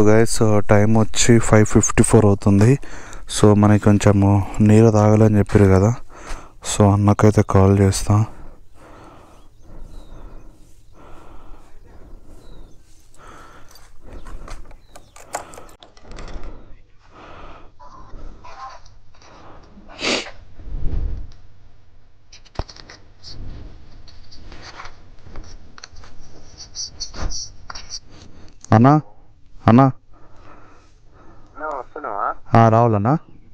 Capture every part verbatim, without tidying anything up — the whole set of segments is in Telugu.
గైస్ టైం వచ్చి ఫైవ్ ఫిఫ్టీ ఫోర్ అవుతుంది. సో మనకి కొంచెము నీరు తాగాలని చెప్పారు కదా, సో అన్నకైతే కాల్ చేస్తా. అన్నా అన్నా రావాలన్నా,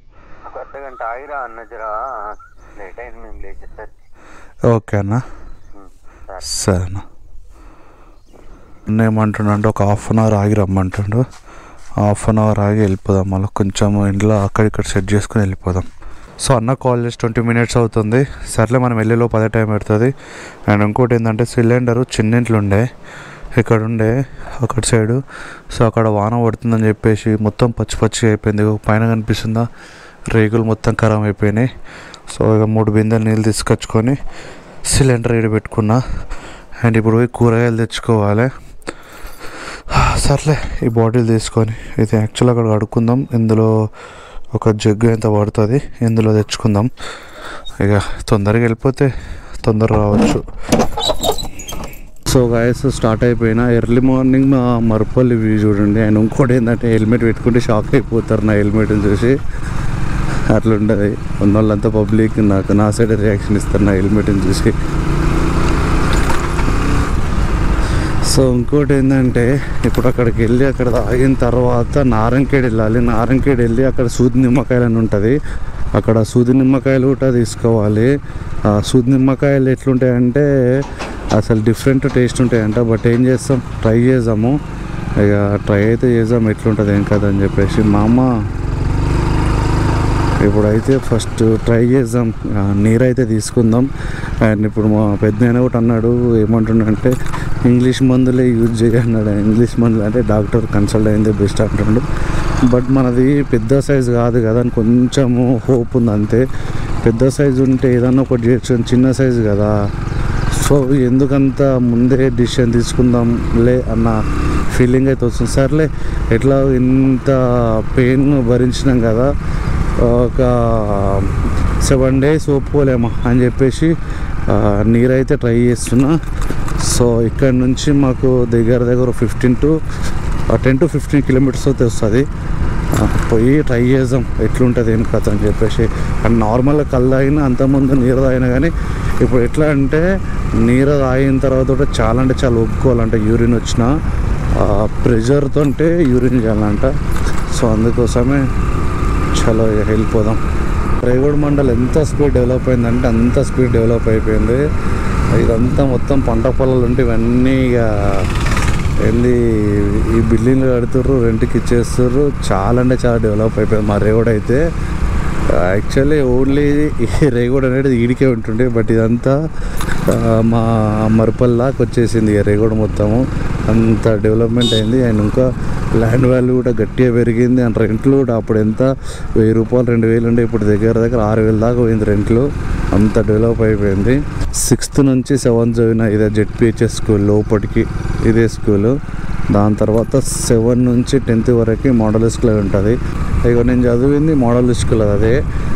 ఓకే అన్న, సరేనా. అన్న ఏమంటుండ అంటే ఒక హాఫ్ అన్ అవర్ ఆగి రమ్మంటుండు. హాఫ్ అన్ అవర్ ఆగి వెళ్ళిపోదాం, మళ్ళీ కొంచెం ఇంట్లో అక్కడిక్కడ సెట్ చేసుకుని వెళ్ళిపోదాం. సో అన్న కాల్ చేసి ట్వంటీ మినిట్స్ అవుతుంది. సర్లే మనం వెళ్ళేలో పదే టైం పెడుతుంది. అండ్ ఇంకోటి ఏంటంటే సిలిండరు చిన్నింట్లు ఉండే ఇక్కడ ఉండే అక్కడ సైడు. సో అక్కడ వాన పడుతుందని చెప్పేసి మొత్తం పచ్చి పచ్చి అయిపోయింది. పైన కనిపిస్తుందా రేకులు మొత్తం ఖరాబ్ అయిపోయినాయి. సో ఇక మూడు బిందెలు నీళ్ళు తీసుకొచ్చుకొని సిలిండర్ వేడి పెట్టుకున్నా. అండ్ ఇప్పుడు పోయి కూరగాయలు తెచ్చుకోవాలి. సర్లే ఈ బాటిల్ తీసుకొని ఇది యాక్చువల్ అక్కడ కడుక్కుందాం. ఇందులో ఒక జగ్గు ఎంత పడుతుంది, ఇందులో తెచ్చుకుందాం. ఇక తొందరగా వెళ్ళిపోతే తొందరగా రావచ్చు. సో గాయస్ స్టార్ట్ అయిపోయినా ఎర్లీ మార్నింగ్ మా మరపల్లి వ్యూ చూడండి. అండ్ ఇంకోటి ఏంటంటే హెల్మెట్ పెట్టుకుంటే షాక్ అయిపోతారు నా హెల్మెట్ని చూసి. అట్లా ఉంటుంది, ఉన్న వాళ్ళంతా పబ్లిక్ నాకు నా సైడ్ రియాక్షన్ ఇస్తారు నా హెల్మెట్ని చూసి. సో ఇంకోటి ఏంటంటే ఇప్పుడు అక్కడికి వెళ్ళి అక్కడ తాగిన తర్వాత నారంకేడ్ వెళ్ళాలి. నారంకేడ్ వెళ్ళి అక్కడ సూది నిమ్మకాయలు అని ఉంటుంది, అక్కడ సూది నిమ్మకాయలు కూడా తీసుకోవాలి. సూది నిమ్మకాయలు ఎట్లుంటాయంటే అసలు డిఫరెంట్ టేస్ట్ ఉంటాయంట. బట్ ఏం చేస్తాం, ట్రై చేద్దాము. ఇక ట్రై అయితే చేద్దాం ఎట్లుంటుంది ఏం కదా అని చెప్పేసి. మా అమ్మ ఇప్పుడైతే ఫస్ట్ ట్రై చేద్దాం, నీరైతే తీసుకుందాం. అండ్ ఇప్పుడు మా పెద్దనాయన కూడా అన్నాడు, ఏమంటుండంటే ఇంగ్లీష్ మందులే యూజ్ చేయన్నాడు. ఇంగ్లీష్ మందులు అంటే డాక్టర్ కన్సల్ట్ అయిందే బెస్ట్ అంటుండు. బట్ మనది పెద్ద సైజు కాదు కదా అని కొంచెము హోప్ ఉంది అంతే. పెద్ద సైజు ఉంటే ఏదన్నా ఒకటి చేయొచ్చు, చిన్న సైజు కదా. సో ఎందుకంత ముందే డిసిషన్ తీసుకుందాంలే అన్న ఫీలింగ్ అయితే వస్తుంది. సర్లే ఎట్లా ఇంత పెయిన్ భరించినాం కదా, ఒక సెవెన్ డేస్ ఒప్పుకోలేమా అని చెప్పేసి నీరైతే ట్రై చేస్తున్నా. సో ఇక్కడ నుంచి మాకు దగ్గర దగ్గర fifteen to ten to fifteen kilometres అయితే వస్తుంది. పోయి ట్రై చేద్దాం ఎట్లుంటుంది ఏం కథ అని చెప్పేసి. అండ్ నార్మల్గా కళ్ళు తాగినా అంతకుముందు నీరు తాగినా కానీ ఇప్పుడు ఎట్లా అంటే నీరు తాగిన తర్వాత కూడా చాలా అంటే చాలా ఒప్పుకోవాలంట. యూరిన్ వచ్చిన ప్రెషర్తో అంటే యూరిన్ చేయాలంట. సో అందుకోసమే చలో వెళ్ళిపోదాం. రేగూడ మండలం ఎంత స్పీడ్ డెవలప్ అయిందంటే అంత స్పీడ్ డెవలప్ అయిపోయింది. ఇదంతా మొత్తం పంట పొలాలు ఉంటే ఇవన్నీ ఇక ఏంది ఈ బిల్డింగ్లు కడుతుర్రు, రెంట్కి ఇచ్చేస్తుర్రు. చాలా అంటే చాలా డెవలప్ అయిపోయింది మా రేగూడ అయితే. యాక్చువల్లీ ఓన్లీ ఈ రేగూడ అనేది ఈడికే ఉంటుండే, బట్ ఇదంతా మా మరపల్ దాకా వచ్చేసింది ఈ రేగూడ మొత్తము. అంత డెవలప్మెంట్ అయింది. అండ్ ఇంకా ల్యాండ్ వాల్యూ కూడా గట్టిగా పెరిగింది. అండ్ రెంట్లు కూడా అప్పుడు ఎంత వెయ్యి రూపాయలు రెండు వేలు ఉండే, ఇప్పుడు దగ్గర దగ్గర ఆరు వేలు దాకా పోయింది రెంట్లు. అంత డెవలప్ అయిపోయింది. సిక్స్త్ నుంచి సెవెంత్ చదివిన ఇదే జెడ్పిహెచ్ఎస్ స్కూల్ లోపలికి ఇదే స్కూలు. దాని తర్వాత సెవెన్ నుంచి టెన్త్ వరకు మోడల్ స్కూల్ ఉంటుంది. ఇక నేను చదివింది మోడల్ స్కూల్ అదే.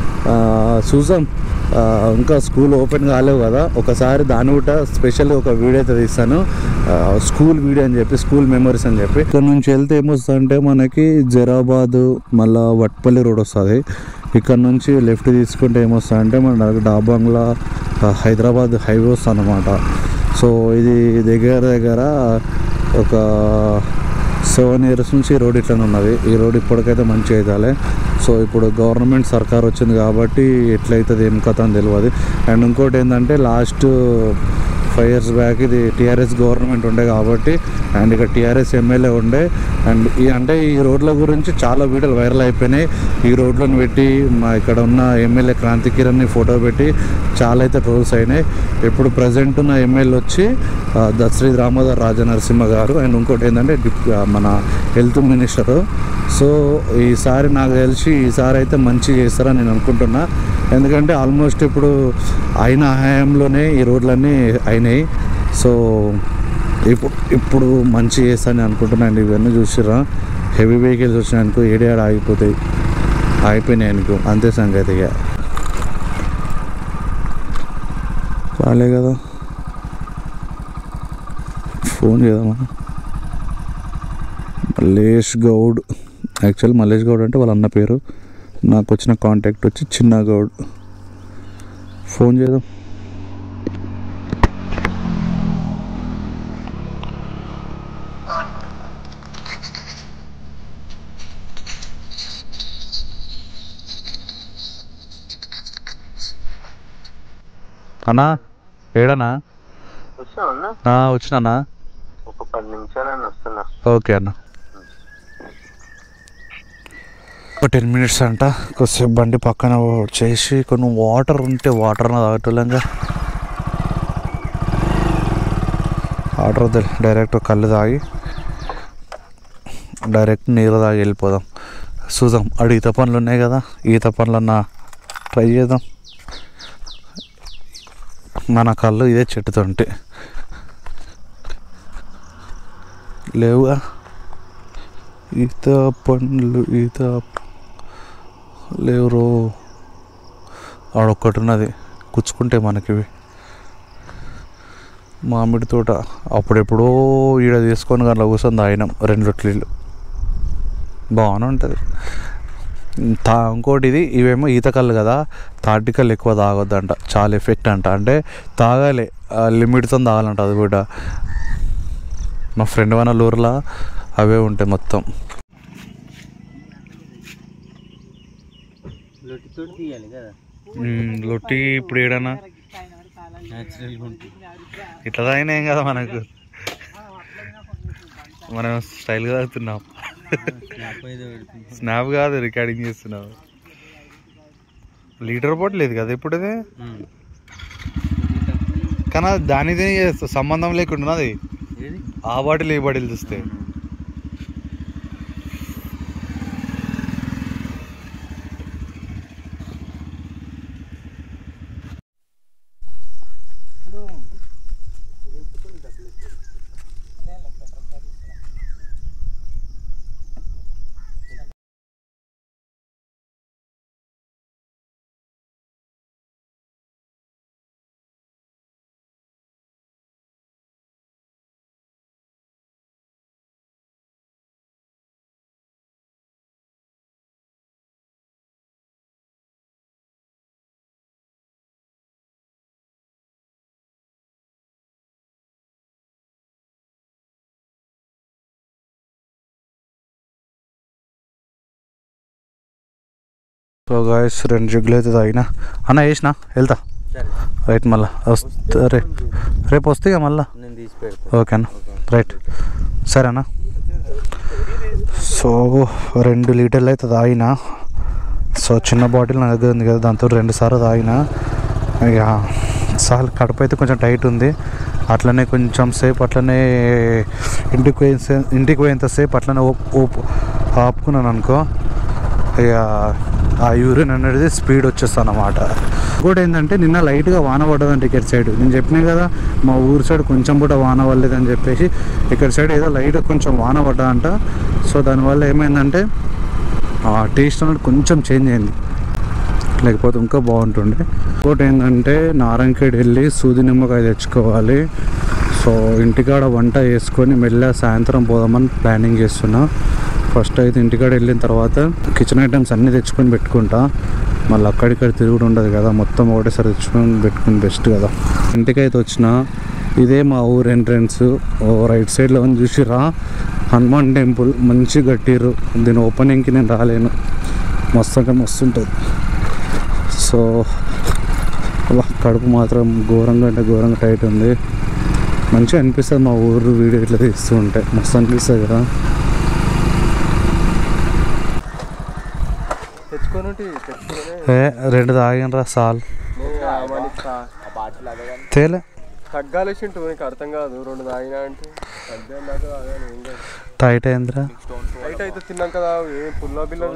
చూసాం ఇంకా స్కూల్ ఓపెన్ కాలేవు కదా, ఒకసారి దాని కూడా స్పెషల్గా ఒక వీడియో అయితే తీస్తాను, స్కూల్ వీడియో అని చెప్పి, స్కూల్ మెమరీస్ అని చెప్పి. ఇక్కడ నుంచి వెళ్తే ఏమొస్తుందంటే మనకి జరాబాదు మళ్ళీ వట్పల్లి రోడ్ వస్తుంది. ఇక్కడ నుంచి లెఫ్ట్ తీసుకుంటే ఏమొస్తుందంటే మన డాబంగ్లా హైదరాబాద్ హైవే వస్తుంది అన్నమాట. సో ఇది దగ్గర దగ్గర ఒక సెవెన్ ఇయర్స్ నుంచి ఈ రోడ్ ఇట్లనే ఉన్నది. ఈ రోడ్ ఇప్పటికైతే మంచిగా అవుతాలే. సో ఇప్పుడు గవర్నమెంట్ సర్కార్ వచ్చింది కాబట్టి ఎట్లయితుంది ఏం కథ అని తెలియదు. అండ్ ఇంకోటి ఏంటంటే లాస్ట్ ఫైవ్ ఇయర్స్ బ్యాక్ ఇది టీఆర్ఎస్ గవర్నమెంట్ ఉండే కాబట్టి, అండ్ ఇక్కడ టీఆర్ఎస్ ఎమ్మెల్యే ఉండే. అండ్ ఈ అంటే ఈ రోడ్ల గురించి చాలా వీడియోలు వైరల్ అయిపోయినాయి. ఈ రోడ్లను పెట్టి మా ఇక్కడ ఉన్న ఎమ్మెల్యే క్రాంతి కిరణ్ని ఫోటో పెట్టి చాలా అయితే ట్రోల్స్ అయినాయి. ఇప్పుడు ప్రజెంట్ ఉన్న ఎమ్మెల్యే వచ్చి దశ్రీ దామోదర్ రాజనరసింహ గారు. అండ్ ఇంకోటి ఏంటంటే మన హెల్త్ మినిస్టరు. సో ఈసారి నాకు తెలిసి ఈసారి అయితే మంచిగా చేస్తారని నేను అనుకుంటున్నా. ఎందుకంటే ఆల్మోస్ట్ ఇప్పుడు అయిన హయాంలోనే ఈ రోడ్లన్నీ అయినాయి. సో ఇప్పుడు ఇప్పుడు మంచి చేస్తాను అనుకుంటున్నాను. ఇవన్నీ చూసిరా, హెవీ వెహికల్స్ వచ్చినాయనుకో ఏడాడ ఆగిపోతాయి, ఆగిపోయినాయి అనుకో అంతే సంగతిగా. రాలే కదా, ఫోన్ చేద్దామా. మల్లేష్ గౌడ్, యాక్చువల్ మల్లేష్ గౌడ్ అంటే వాళ్ళ అన్న పేరు, నాకు వచ్చిన కాంటాక్ట్ వచ్చి చిన్న గౌడ్. ఫోన్ చేద్దాం. అన్నా ఏడన్నా? వచ్చినా ఒక పది నిమిషాలు వస్తున్నా. ఓకే అన్న. ఒక టెన్ మినిట్స్ అంట, కొద్దిసేపు బండి పక్కన చేసి కొన్ని వాటర్ ఉంటే వాటర్ తాగటంగా, వాటర్ డైరెక్ట్ కళ్ళు తాగి డైరెక్ట్ నీళ్ళు తాగి వెళ్ళిపోదాం. చూద్దాం, అడు ఈత పనులు ఉన్నాయి కదా, ఈత పనులన్నా ట్రై చేద్దాం. మన కళ్ళు ఇదే చెట్టుతుంటే లేవుగా ఈత పండ్లు, ఈత లేవురో. ఆడొక్కటి ఉన్నది గుచ్చుకుంటే మనకివి మామిడి తోట. అప్పుడెప్పుడో ఈడ తీసుకొని అట్లా కూర్చొని తాగినాం రెండు రొట్లీలు, బాగానే ఉంటుంది. తా ఇంకోటి ఇది, ఇవేమో ఈత కళ్ళు కదా, తాటి కళ్ళు ఎక్కువ తాగొద్దంట, చాలా ఎఫెక్ట్ అంట. అంటే తాగాలి, లిమిట్తో తాగాలంట. అది కూడా మా ఫ్రెండ్ వాళ్ళ ఊర్లో అవే ఉంటాయి మొత్తం. లొట్టి ఇప్పుడు ఏడన్నా ఇట్లా తాగినా ఏం కదా మనకు, మనం స్టైల్గా తాగుతున్నాం. స్నాప్ కాదు, రికార్డింగ్ చేస్తున్నావు. లీటర్ బాటిల్ లేదు కదా ఇప్పుడు ఇది, కానీ దానిది సంబంధం లేకుండా అది ఆ బాటిల్ ఈ బాటిల్ చూస్తే. సో గాయస్ రెండు జగ్గులు అయితే తాగినా అన్న, వేసినా వెళ్తా రైట్. మళ్ళీ వస్తా రే రేపు వస్తే ఇక మళ్ళా. ఓకే అన్న, రైట్, సరే అన్న. సో రెండు లీటర్లు అయితే తాగినా. సో చిన్న బాటిల్ నా దగ్గర ఉంది కదా, దాంతో రెండు సార్లు తాగినా. ఇక సార్ కడుపు అయితే కొంచెం టైట్ ఉంది, అట్లనే కొంచెం సేపు అట్లనే ఇంటికి పోయి ఇంటికి పోయేంతసేపు అట్లనే ఓపు ఆపుకున్నాను అనుకో, ఇక ఆ యూరిన్ అనేది స్పీడ్ వచ్చేస్తాను అన్నమాట. ఇంకోటి ఏంటంటే నిన్న లైట్గా వాన పడ్డదంటే ఇక్కడ సైడ్, నేను చెప్పినా కదా మా ఊరు సైడ్ కొంచెం కూడా వాన పడలేదని చెప్పేసి, ఇక్కడ సైడ్ ఏదో లైట్గా కొంచెం వాన పడ్డదంట. సో దానివల్ల ఏమైందంటే టేస్ట్ అనేది కొంచెం చేంజ్ అయింది, లేకపోతే ఇంకా బాగుంటుండే. ఇంకోటి ఏంటంటే నారంకేడ్ వెళ్ళి సూది నిమ్మకాయ తెచ్చుకోవాలి. సో ఇంటికాడ వంట చేసుకొని మెల్లగా సాయంత్రం పోదామని ప్లానింగ్ చేస్తున్నా. ఫస్ట్ అయితే ఇంటికాడ వెళ్ళిన తర్వాత కిచెన్ ఐటమ్స్ అన్నీ తెచ్చుకొని పెట్టుకుంటా, మళ్ళీ అక్కడిక్కడ తిరుగుడు ఉండదు కదా, మొత్తం ఒకటేసారి తెచ్చుకొని పెట్టుకుని బెస్ట్ కదా. ఇంటికైతే వచ్చిన ఇదే మా ఊరు ఎంట్రన్స్, రైట్ సైడ్లో అని చూసిరా హనుమాన్ టెంపుల్ మంచి కట్టిర్రు. దీని ఓపెనింగ్కి నేను రాలేను, మస్తు అంటే మస్తు ఉంటుంది. సో కడుపు మాత్రం ఘోరంగా అంటే ఘోరంగా టైట్ ఉంది. మంచిగా అనిపిస్తుంది మా ఊరు వీడియో ఇట్లా తీస్తూ ఉంటే, మస్తు అనిపిస్తుంది కదా. ఏ రెండు తాగినరా సాల్ తేలే తగ్గాలేసి అర్థం కాదు. రెండు తాగినా అంటే టైట్ అయిందిరా, టైట్ అయితే తిన్నాక ఏ పుల్ల బిల్ల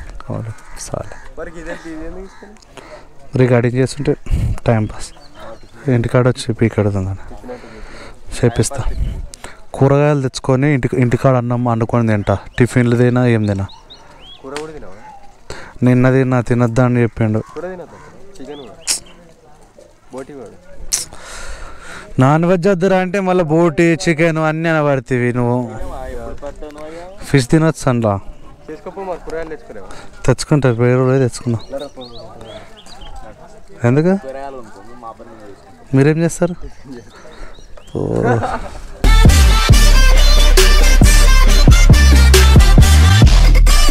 రికార్డింగ్ చేస్తుంటే టైం పాస్. ఇంటికాడ వచ్చి పీకెడుతుంది చేపిస్తా. కూరగాయలు తెచ్చుకొని ఇంటి ఇంటికాడ అన్నం వండుకొని తింటా. టిఫిన్లు తినా ఏం తినా. కూర కూడా తినావా? నిన్న తిన్నా తినొద్దా అని చెప్పిండు. కూర తినద్దా? చికెన్ కూడా బోటి కూడా. నాన్ వెజ్ వద్దురా అంటే మళ్ళీ బోటి చికెన్ అన్నీ అనబడుతుంది. నువ్వు ఫిష్ తినొచ్చు అందులో. చేసుకోపో మరి కూరగాయలు తెచ్చుకునేవా? తెచ్చుకుంటారు వేరే రోజు తెచ్చుకున్నాం. ఎందుకు మీరేం చేస్తారు? ఓ